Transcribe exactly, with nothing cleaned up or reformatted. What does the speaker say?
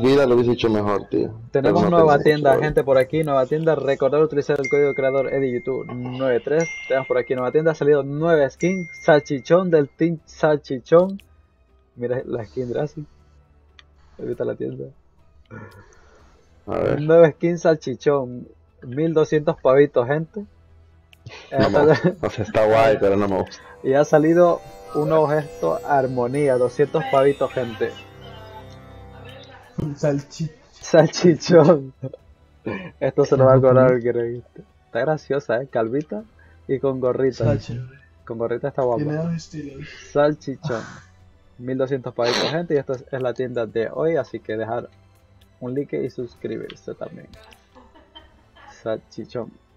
vida lo hubiese hecho mejor, tío. Pero Tenemos no nueva tengo mucho, tienda, la verdad. gente por aquí, nueva tienda. Recordar utilizar el código creador EDIYouTube noventa y tres. Tenemos por aquí nueva tienda, ha salido nueva skin, salchichón del Team Salchichón. Mira la skin de así, ahorita la tienda. A ver, Nueva skin salchichón, mil doscientos pavitos, gente. no me Esta- gusta. O sea, está guay, pero no me gusta. y ha salido un objeto armonía, doscientos pavitos, gente. Un salchicha Salchichón. Esto se lo va a cobrar japonés. el que está graciosa, eh, calvita y con gorrita. Sachi. Con gorrita está guapa. Tiene dos estilos. Salchichón. mil doscientos pavitos, gente. Y esta es, es la tienda de hoy. Así que dejar un like y suscribirse también. Salchichón.